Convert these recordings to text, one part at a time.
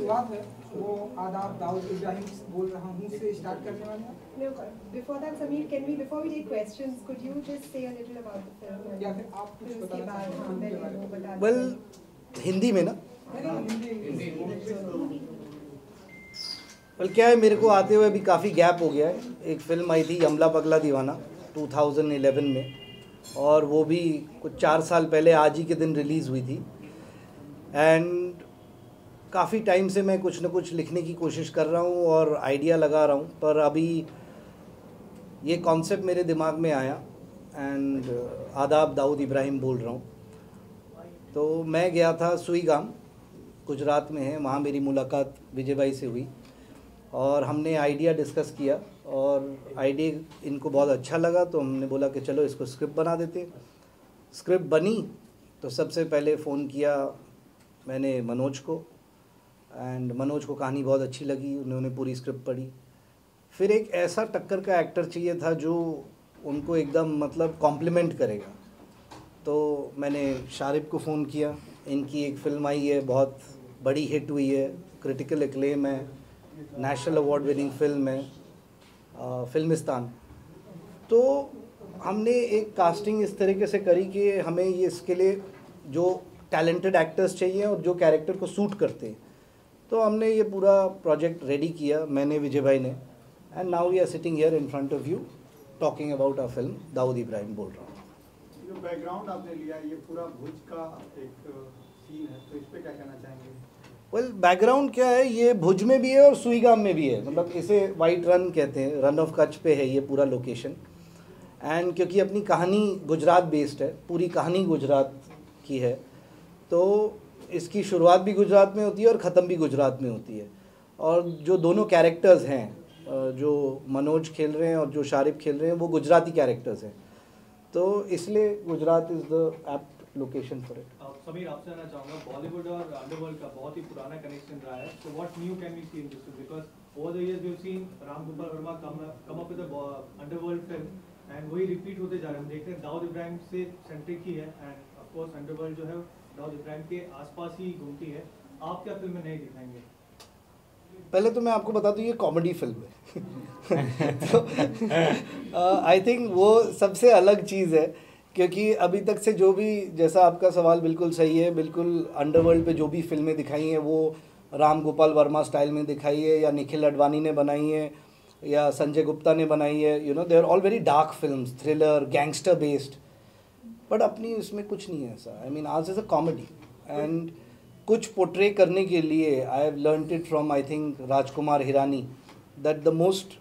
शुरुआत है वो आदाब दाऊद इब्राहिम बोल रहा हूँ से स्टार्ट करने वाले हैं। No, before that, Sameer, before we take questions, could you just say a little about the film? या फिर आप कुछ फिर उसके बताना बाद चाहते हाँ हैं मैंने फिल्म के वो बारे बता में? वेल हिंदी में ना हिंदी वेल क्या है, मेरे को आते हुए अभी काफ़ी गैप हो गया है। एक फ़िल्म आई थी यमला पगला दीवाना 2011 में, और वो भी कुछ 4 साल पहले आज ही के दिन रिलीज़ हुई थी। एंड काफ़ी टाइम से मैं कुछ ना कुछ लिखने की कोशिश कर रहा हूँ और आइडिया लगा रहा हूँ, पर अभी ये कॉन्सेप्ट मेरे दिमाग में आया। एंड आदाब दाऊद इब्राहिम बोल रहा हूँ। तो मैं गया था सुईगाम, गुजरात में है, वहाँ मेरी मुलाकात विजय भाई से हुई और हमने आइडिया डिस्कस किया और आइडिया इनको बहुत अच्छा लगा, तो हमने बोला कि चलो इसको स्क्रिप्ट बना देते। स्क्रिप्ट बनी तो सबसे पहले फ़ोन किया मैंने मनोज को, एंड मनोज को कहानी बहुत अच्छी लगी, उन्होंने पूरी स्क्रिप्ट पढ़ी। फिर एक ऐसा टक्कर का एक्टर चाहिए था जो उनको एकदम मतलब कॉम्प्लीमेंट करेगा, तो मैंने शारिब को फ़ोन किया। इनकी एक फ़िल्म आई है, बहुत बड़ी हिट हुई है, क्रिटिकल एक्लेम है, नेशनल अवार्ड विनिंग फ़िल्म है, फिल्मिस्तान। तो हमने एक कास्टिंग इस तरीके से करी कि हमें ये इसके लिए जो टैलेंटेड एक्टर्स चाहिए और जो कैरेक्टर को सूट करते हैं, तो हमने ये पूरा प्रोजेक्ट रेडी किया, मैंने विजय भाई ने। And now we are sitting here in front of you talking about our film Dawood Ibrahim बोल रहा हूँ। जो बैकग्राउंड आपने लिया ये पूरा भुज का एक सीन है, तो इस पे क्या कहना चाहेंगे? वेल बैकग्राउंड क्या है, ये भुज में भी है और सुईगाम में भी है, मतलब इसे वाइट रन कहते हैं, रन ऑफ कच्छ पे है ये पूरा लोकेशन। एंड क्योंकि अपनी कहानी गुजरात बेस्ड है, पूरी कहानी गुजरात की है, तो इसकी शुरुआत भी गुजरात में होती है और ख़त्म भी गुजरात में होती है। और जो दोनों कैरेक्टर्स हैं, जो मनोज खेल रहे हैं और जो शारिब खेल रहे हैं, वो गुजराती कैरेक्टर्स हैं, तो इसलिए Gujarat is the apt location for it. Sameer, आपसे जानना चाहूँगा, बॉलीवुड और अंडरवर्ल्ड का बहुत ही पुराना कनेक्शन रहा है, so what new can we see in this film? Because over the years we have seen Ram Gopal Varma come up with a underworld film and वही रिपीट होते जा रहे हैं। हम देखते हैं दाऊद इब्राहिम से सेंट्रिक ही है, एंड ऑफ कोर्स अंडरवर्ल्ड जो है दाऊद इब्राहिम के आसपास ही घूमती है। आप क्या फिल्म में नहीं दिखाएंगे? पहले तो मैं आपको बता दूं ये कॉमेडी फिल्म है तो आई थिंक वो सबसे अलग चीज़ है, क्योंकि अभी तक से जो भी, जैसा आपका सवाल बिल्कुल सही है, बिल्कुल अंडरवर्ल्ड पे जो भी फिल्में दिखाई हैं वो राम गोपाल वर्मा स्टाइल में दिखाई है, या निखिल अडवाणी ने बनाई है, या संजय गुप्ता ने बनाई है। You know they are all very dark films, thriller, gangster based, but अपनी इसमें कुछ नहीं है ऐसा। आई मीन आज इज़ अ कॉमेडी, एंड कुछ पोर्ट्रे करने के लिए I have learned it from I think Rajkumar Hirani that the most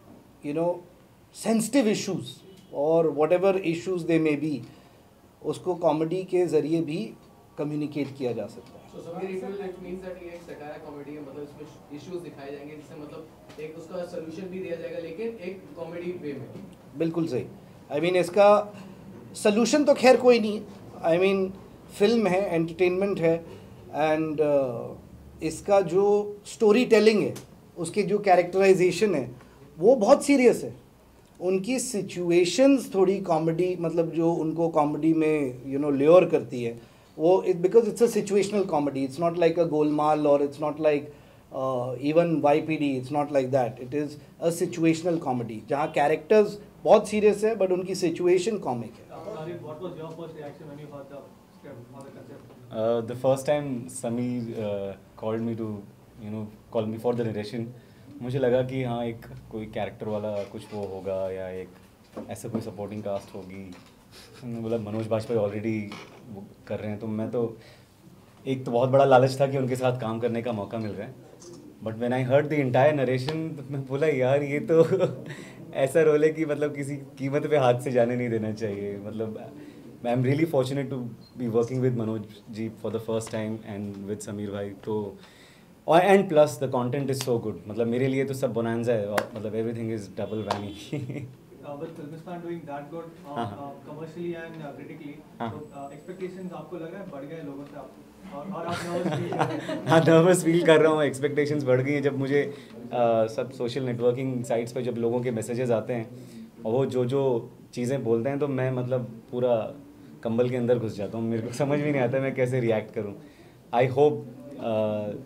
sensitive issues और whatever issues they may be, उसको कॉमेडी के ज़रिए भी कम्युनिकेट किया जा सकता है। So Samir, it means that ये एक satire comedy है, मतलब इसमें issues दिखाए जाएंगे, जिससे मतलब एक उसका solution भी दिया जाएगा, लेकिन एक comedy way में। बिल्कुल सही। आई मीन इसका सलूशन तो खैर कोई नहीं है, आई मीन फिल्म है, एंटरटेनमेंट है, एंड इसका जो स्टोरी टेलिंग है, उसकी जो कैरेक्टराइजेशन है वो बहुत सीरियस है। उनकी सिचुएशंस थोड़ी कॉमेडी, मतलब जो उनको कॉमेडी में ल्योर करती है वो, because it's a situational comedy, it's not like a Golmaal और it's not like even YPD, it's not like that, it is a situational comedy जहाँ कैरेक्टर्स बहुत सीरियस है बट उनकी सिचुएशन कॉमिक है। What was your first reaction when you heard the script or the concept? The first time Sameer called me to call me for the narration, मुझे लगा कि हाँ एक कोई कैरेक्टर वाला कुछ वो होगा या एक ऐसा कोई सपोर्टिंग कास्ट होगी। मैंने बोला मनोज बाजपेयी ऑलरेडी कर रहे हैं, तो मैं तो एक तो बहुत बड़ा लालच था कि उनके साथ काम करने का मौका मिल रहा है, but when I heard the entire narration मैं बोला यार ये तो ऐसा रोल है कि मतलब किसी कीमत पे हाथ से जाने नहीं देना चाहिए। मतलब I am really fortunate to be working with Manoj ji for the first time and with Sameer bhai, तो और and plus the content is so good, मतलब मेरे लिए तो सब बोनांजा है, मतलब everything is double whammy. With Filmistan doing that good commercially and critically, so expectations आपको लग रहा है बढ़ गए लोगों से आपको, और आप नर्वस फील कर रहे हैं? हाँ नर्वस फील कर रहा हूँ, एक्सपेक्टेशंस बढ़ गई हैं। जब मुझे सब सोशल नेटवर्किंग साइट्स पे जब लोगों के मैसेजेस आते हैं और वो जो चीज़ें बोलते हैं, तो मैं मतलब पूरा कंबल के अंदर घुस जाता हूँ, मेरे को समझ भी नहीं आता मैं कैसे रिएक्ट करूँ। आई होप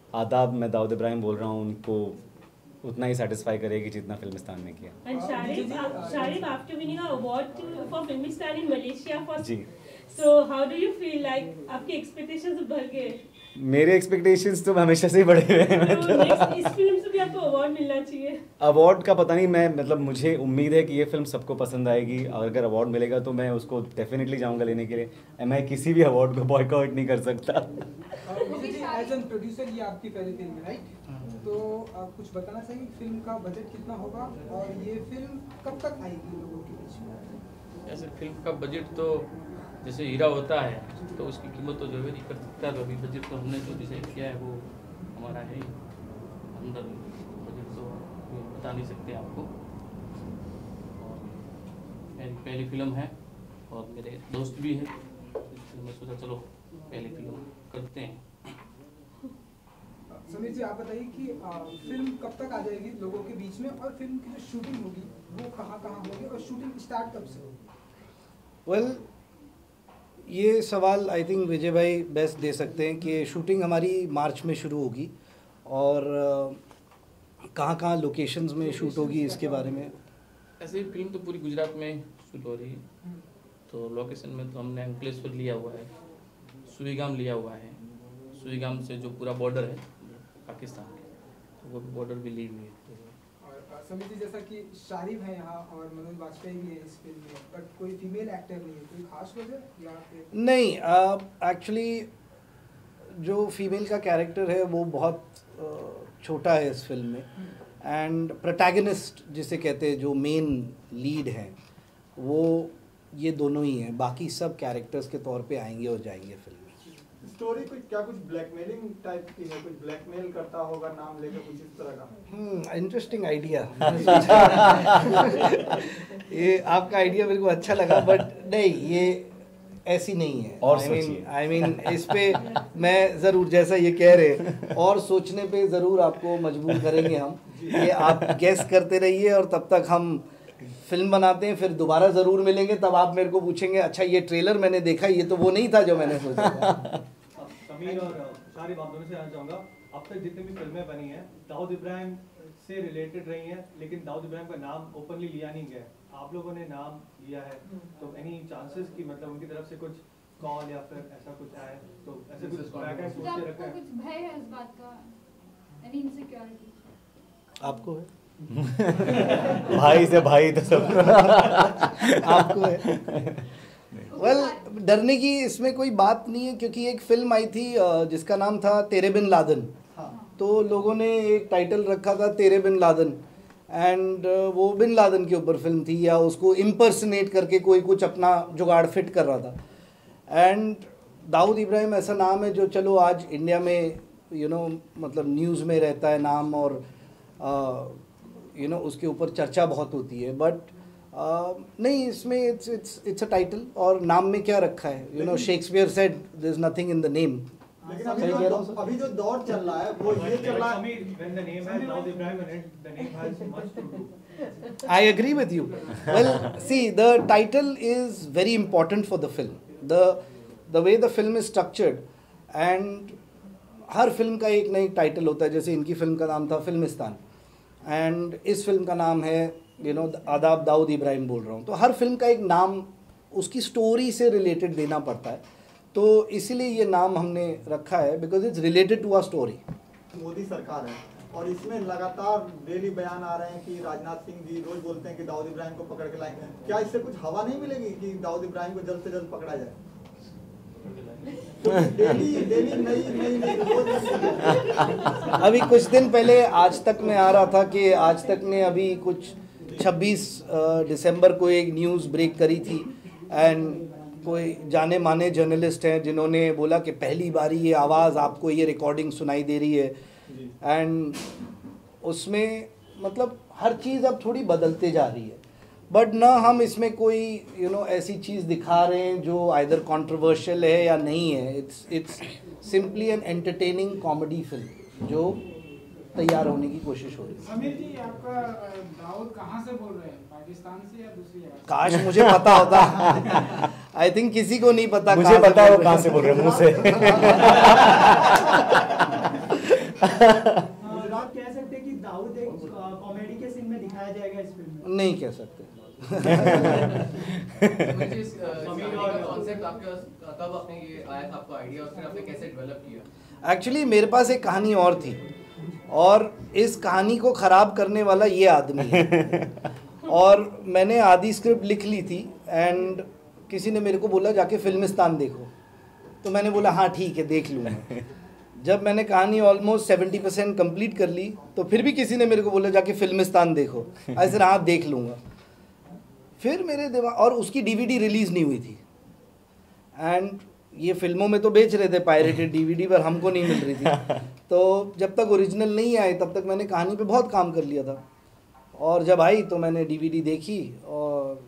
आदाब, मैं दाऊद इब्राहिम बोल रहा हूँ, उनको उतना ही सेटिस्फाई करेगी जितना फिल्मिस्तान ने किया। And Sharif, after winning an award for Filmistan in Malaysia for ji, so how do you feel like आपके expectations बढ़ गए? मेरे एक्सपेक्टेशंस तो हमेशा से ही बढ़े हुए हैं। तो next इस फिल्म से भी आपको अवार्ड मिलना चाहिए। अवार्ड का पता नहीं, मैं मतलब मुझे उम्मीद है कि ये फिल्म सबको पसंद आएगी। अगर अवार्ड मिलेगा तो मैं उसको डेफिनेटली जाऊंगा लेने के लिए। मैं किसी भी अवार्ड को बॉयकॉट नहीं कर सकता। Vijay ji, as an producer ये आपकी पहली फिल्म है, राइट? तो आप कुछ बताना चाहिए फिल्म का बजट कितना होगा और ये फिल्म कब तक आएगी लोगों के बीच में? ऐसे फिल्म का बजट तो जैसे हीरा होता है तो उसकी कीमत तो जो भी नहीं कर सकता। तो अभी बजट तो हमने जो डिसाइड किया है वो हमारा है ही अंदर, बजट तो बता नहीं सकते आपको। और मेरी पहली फिल्म है और मेरे दोस्त भी हैं, इसलिए मैं सोचा चलो पहली फिल्म करते हैं। समीर जी, आप बताइए कि फिल्म कब तक आ जाएगी लोगों के बीच में और फिल्म की जो शूटिंग होगी वो कहाँ कहाँ होगी और शूटिंग स्टार्ट कब से होगी? वेल, ये सवाल आई थिंक विजय भाई बेस्ट दे सकते हैं कि शूटिंग हमारी मार्च में शुरू होगी और कहाँ कहाँ लोकेशंस में शूट होगी इसके बारे में। ऐसे ही फिल्म तो पूरी गुजरात में शूट हो रही है, तो लोकेशन में तो हमने अंकलेश्वर लिया हुआ है, सुईगाम लिया हुआ है। सुईगाम से जो पूरा बॉर्डर है पाकिस्तान के, तो वो भी बॉर्डर भी ली हुई है। और समीर जी, जैसा कि शारिफ है यहाँ और मनोज वाजपेयी भी है इस फिल्म में, बट कोई फीमेल एक्टर नहीं है, कोई खास वजह या फिर? नहीं, एक्चुअली जो फीमेल का कैरेक्टर है वो बहुत छोटा है इस फिल्म में, एंड प्रोटैगनिस्ट जिसे कहते हैं, जो मेन लीड हैं, वो ये दोनों ही हैं। बाकी सब कैरेक्टर्स के तौर पे आएंगे और जाएंगे फिल्म में। स्टोरी कुछ ब्लैकमेलिंग टाइप की है, कुछ ब्लैकमेल करता होगा नाम लेकर, कुछ इस तरह का? Interesting idea. ये आपका आइडिया मेरे को अच्छा लगा, बट नहीं, ये ऐसी नहीं है। और आई मीन इस पे मैं ज़रूर, जैसा ये कह रहे, और सोचने पे ज़रूर आपको मजबूर करेंगे हम। ये आप गेस करते रहिए और तब तक हम फिल्म बनाते हैं, फिर दोबारा ज़रूर मिलेंगे, तब आप मेरे को पूछेंगे अच्छा ये ट्रेलर मैंने देखा, ये तो वो नहीं था जो मैंने सोचा था। समीर और शारिफ, आप दोनों से जानना चाहूँगा, अब तक जितनी भी फिल्में बनी हैं दाऊद इब्राहिम से रिलेटेड रही हैं, लेकिन दाऊद इब्राहिम का नाम ओपनली लिया नहीं गया। आप लोगों ने नाम लिया है, तो एनी चांसेस कि मतलब उनकी तरफ से कुछ कॉल या फिर ऐसा कुछ आए, तो ऐसे कुछ बैकएंड सोच के रखा है? कुछ भय है इस बात का, एनी इनसिक्योरिटी? आपको है? भाई से भाई तो सब आपको है? वेल, डरने की इसमें कोई बात नहीं है, क्योंकि एक फिल्म आई थी जिसका नाम था तेरे बिन लादन। तो लोगों ने एक टाइटल रखा था तेरे बिन लादन, एंड वो बिन लादन के ऊपर फिल्म थी, या उसको इम्पर्सनेट करके कोई कुछ अपना जुगाड़ फिट कर रहा था। एंड दाऊद इब्राहिम ऐसा नाम है जो चलो आज इंडिया में मतलब न्यूज़ में रहता है नाम, और उसके ऊपर चर्चा बहुत होती है, बट नहीं, इसमें इट्स अ टाइटल, और नाम में क्या रखा है, Shakespeare said there is nothing in the name. लेकिन अभी जो दौर चल रहा है वो ये चल रहा है। When the name has Dawood Ibrahim in it, the name has much to do. I agree with you. Well, see, the title is very important for the film. The way the film is structured, and हर film का एक ना एक title होता है। जैसे इनकी film का नाम था फिल्मिस्तान, एंड इस फिल्म का नाम है आदाब दाऊद इब्राहिम बोल रहा हूँ। तो हर फिल्म का एक नाम उसकी स्टोरी से रिलेटेड देना पड़ता है, तो इसीलिए ये नाम हमने रखा है, because it's related to a story. Modi सरकार है और इसमें लगातार डेली बयान आ रहे हैं कि राजनाथ सिंह जी रोज बोलते हैं कि दाऊद इब्राहिम को पकड़ के लाएंगे। क्या इससे कुछ हवा नहीं मिलेगी कि दाऊद इब्राहिम को जल्द से जल्द पकड़ा जाए? डेली नई अभी कुछ दिन पहले आज तक में आ रहा था कि आज तक ने अभी कुछ 26 दिसंबर को एक न्यूज़ ब्रेक करी थी, एंड कोई जाने माने जर्नलिस्ट हैं जिन्होंने बोला कि पहली बारी ये आवाज़ आपको ये रिकॉर्डिंग सुनाई दे रही है, एंड उसमें मतलब हर चीज़ अब थोड़ी बदलते जा रही है, बट ना हम इसमें कोई ऐसी चीज़ दिखा रहे हैं जो आइदर कंट्रोवर्शियल है या नहीं है। It's simply an entertaining comedy film जो तैयार होने की कोशिश हो रही है। समीर जी, आपका दाऊद कहाँ से बोल रहे हैं, पाकिस्तान से या दूसरी जगह? काश मुझे पता होता। आई थिंक किसी को नहीं पता। मुझे पता है वो कहाँ से बोल रहे हैं, मुंह से। गुजरात कह सकते हैं कि दाऊद एक कॉमेडी के सीन में दिखाया जाएगा इस फिल्म में? नहीं कह सकते। मुझे इस कॉन्सेप्ट आपके पास कब आपने ये आया था, आपको आइडिया, और फिर आपने कैसे डेवलप किया? एक्चुअली मेरे पास एक कहानी और थी, और इस कहानी को ख़राब करने वाला ये आदमी है। और मैंने आधी स्क्रिप्ट लिख ली थी एंड किसी ने मेरे को बोला जाके फिल्मिस्तान देखो, तो मैंने बोला हाँ ठीक है देख लूँगा। जब मैंने कहानी ऑलमोस्ट 70% कंप्लीट कर ली तो फिर भी किसी ने मेरे को बोला जाके फिल्मिस्तान देखो, ऐसे हाँ देख लूँगा। फिर मेरे दिमाग, और उसकी DVD रिलीज़ नहीं हुई थी, एंड ये फिल्मों में तो बेच रहे थे पायरेटेड DVD, पर हमको नहीं मिल रही थी। तो जब तक ओरिजिनल नहीं आए तब तक मैंने कहानी पे बहुत काम कर लिया था, और जब आई तो मैंने DVD देखी और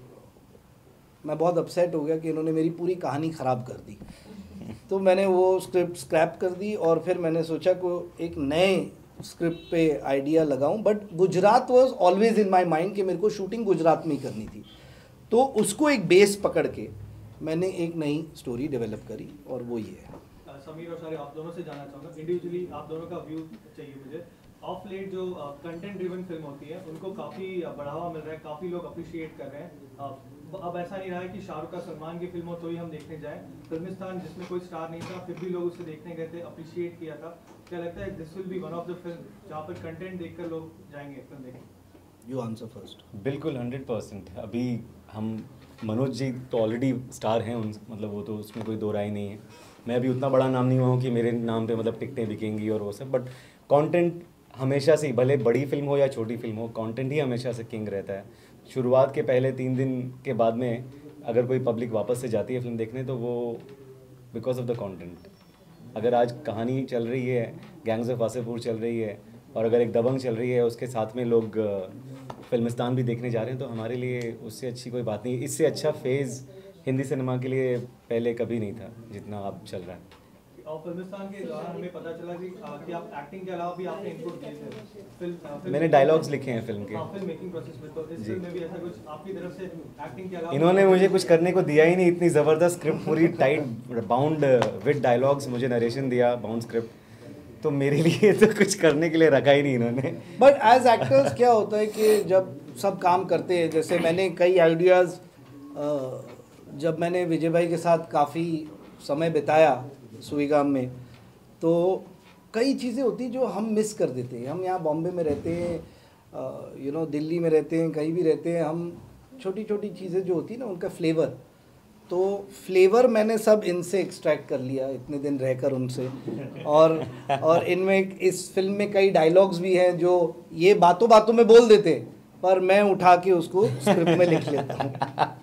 मैं बहुत अपसेट हो गया कि इन्होंने मेरी पूरी कहानी ख़राब कर दी। तो मैंने वो स्क्रिप्ट स्क्रैप कर दी, और फिर मैंने सोचा को एक नए स्क्रिप्ट पे आइडिया लगाऊं। But Gujarat was always in my mind कि मेरे को शूटिंग गुजरात में ही करनी थी, तो उसको एक बेस पकड़ के मैंने एक नई स्टोरी डेवलप करी, और वो ये है। समीर और सारे आप दोनों से जानना चाहूँगा, इंडिविजुअली आप दोनों का व्यू चाहिए मुझे। ऑफ लेट जो कंटेंट ड्रिवन फिल्म होती है उनको काफ़ी बढ़ावा मिल रहा है, काफ़ी लोग अप्रिशिएट कर रहे हैं। अब ऐसा नहीं रहा है कि शाहरुख का सलमान की फिल्म हो तो ही हम देखने जाएं। फिल्मिस्तान जिसमें कोई स्टार नहीं था फिर भी लोग उसे देखने गए थे, अप्रिशिएट किया था। क्या लगता है this will be one of the film जहाँ पर कंटेंट देखकर लोग जाएंगे फिल्म देखने? You answer first. बिल्कुल 100%। अभी हम मनोज जी तो ऑलरेडी स्टार हैं, मतलब वो तो उसमें कोई दो राय नहीं है। मैं अभी उतना बड़ा नाम नहीं हुआ हूँ कि मेरे नाम पे मतलब टिकटें बिकेंगी और वो सब, बट कंटेंट हमेशा से, भले बड़ी फिल्म हो या छोटी फिल्म हो, कंटेंट ही हमेशा से किंग रहता है। शुरुआत के पहले 3 दिन के बाद में अगर कोई पब्लिक वापस से जाती है फिल्म देखने तो वो बिकॉज ऑफ द कंटेंट। अगर आज कहानी चल रही है, गैंग्स ऑफ वासेपुर चल रही है, और अगर एक दबंग चल रही है, उसके साथ में लोग फिल्मिस्तान भी देखने जा रहे हैं, तो हमारे लिए उससे अच्छी कोई बात नहीं। इससे अच्छा फेज़ हिंदी सिनेमा के लिए पहले कभी नहीं था जितना अब चल रहा है। और फिल्मिस्तान के दौरान हमें पता चला कि आप एक्टिंग के अलावा भी आपने इनपुट दिए थे। मैंने डायलॉग्स लिखे हैं फिल्म के। फिल्म मेकिंग प्रोसेस में, तो इस फिल्म में भी ऐसा कुछ आपकी तरफ से एक्टिंग के अलावा? इन्होंने मुझे कुछ करने को दिया ही नहीं, इतनी ज़बरदस्त स्क्रिप्ट, पूरी टाइट बाउंड विद डायलॉग्स, मुझे नरेशन दिया, बाउंड स्क्रिप्ट, तो मेरे लिए तो कुछ करने के लिए रखा ही नहीं इन्होंने। बट एज एक्टर्स क्या होता है कि जब सब काम करते हैं, जैसे मैंने कई आइडियाज़, जब मैंने विजय भाई के साथ काफ़ी समय बिताया सुईगाम में, तो कई चीज़ें होती जो हम मिस कर देते हैं। हम यहाँ बॉम्बे में रहते हैं, दिल्ली में रहते हैं, कहीं भी रहते हैं, हम छोटी छोटी चीज़ें जो होती हैं ना उनका फ्लेवर, तो फ्लेवर मैंने सब इनसे एक्सट्रैक्ट कर लिया इतने दिन रहकर उनसे। और इनमें इस फिल्म में कई डायलॉग्स भी हैं जो ये बातों बातों में बोल देते, पर मैं उठा के उसको स्क्रिप्ट में लिख लेता हूँ।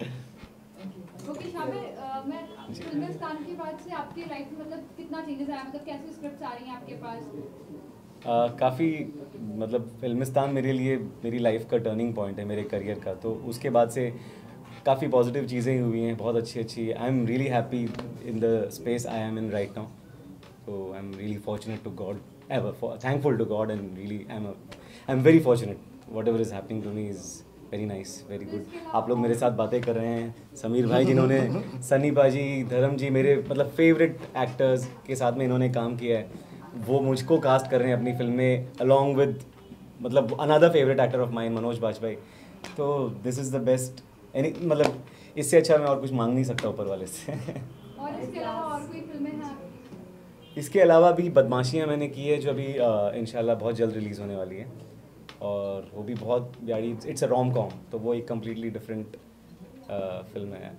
फिल्मिस्तान के बाद से आपकी लाइफ में मतलब कितना चेंजेस आया, मतलब कैसी स्क्रिप्ट्स आ रही हैं आपके पास? काफ़ी, मतलब फिल्मिस्तान मेरे लिए मेरी लाइफ का टर्निंग पॉइंट है, मेरे करियर का। तो उसके बाद से काफ़ी पॉजिटिव चीज़ें हुई हैं, बहुत अच्छी अच्छी। I am really happy in the space I am in right now. तो I am really fortunate to god, thankful to god, and really I am very fortunate. Whatever is happening to me is very nice, very good. आप लोग मेरे साथ बातें कर रहे हैं, समीर भाई जिन्होंने सनी बाजी, धर्म जी, मेरे मतलब फेवरेट एक्टर्स के साथ में इन्होंने काम किया है, वो मुझको कास्ट कर रहे हैं अपनी फिल्म में अलॉन्ग विद मतलब another favourite actor of mine, Manoj Bajpayee. तो दिस इज़ द बेस्ट, मतलब इससे अच्छा मैं और कुछ मांग नहीं सकता ऊपर वाले से। और इसके अलावा और कोई फिल्में हैं? इसके अलावा भी बदमाशियाँ मैंने की है जो अभी इंशाल्लाह बहुत जल्द रिलीज़ होने वाली है, और वो भी बहुत प्यारी, इट्स अ रोम कॉम, तो वो एक कम्प्लीटली डिफरेंट फिल्म है।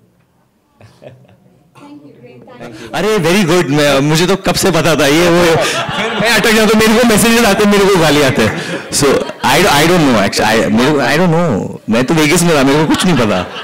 अरे वेरी गुड, मुझे तो कब से पता था ये वो, फिर मैं अटक जाता, मेरे को मैसेजेस आते, मेरे को गाली आते। So I don't know actually, I don't know, मैं तो वेगस में था, मेरे को कुछ नहीं पता।